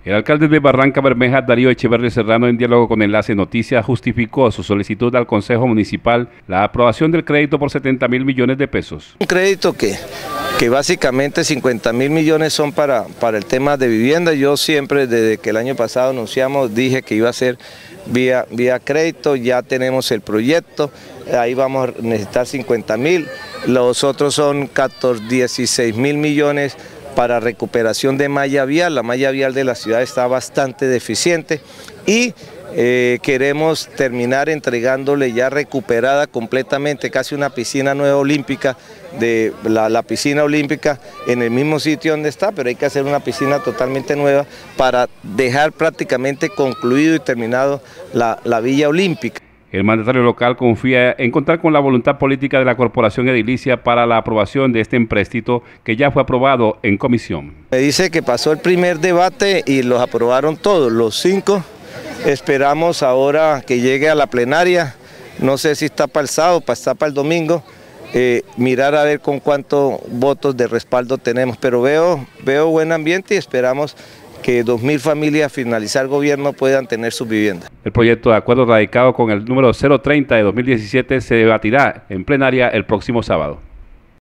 El alcalde de Barranca Bermeja, Darío Echeverri Serrano, en diálogo con Enlace Noticias, justificó su solicitud al Consejo Municipal la aprobación del crédito por 70.000 millones de pesos. Un crédito que básicamente 50.000 millones son para el tema de vivienda. Yo siempre, desde que el año pasado anunciamos, dije que iba a ser vía crédito. Ya tenemos el proyecto, ahí vamos a necesitar 50.000. Los otros son 16.000 millones para recuperación de malla vial. La malla vial de la ciudad está bastante deficiente y queremos terminar entregándole ya recuperada completamente casi una piscina nueva olímpica, de la piscina olímpica en el mismo sitio donde está, pero hay que hacer una piscina totalmente nueva para dejar prácticamente concluido y terminado la Villa Olímpica. El mandatario local confía en contar con la voluntad política de la Corporación Edilicia para la aprobación de este empréstito que ya fue aprobado en comisión. Me dice que pasó el primer debate y los aprobaron todos, los 5. Esperamos ahora que llegue a la plenaria, no sé si está para el sábado, está para el domingo, mirar a ver con cuántos votos de respaldo tenemos, pero veo buen ambiente y esperamos que 2.000 familias, finalizar el gobierno, puedan tener sus viviendas. El proyecto de acuerdo radicado con el número 030 de 2017 se debatirá en plenaria el próximo sábado.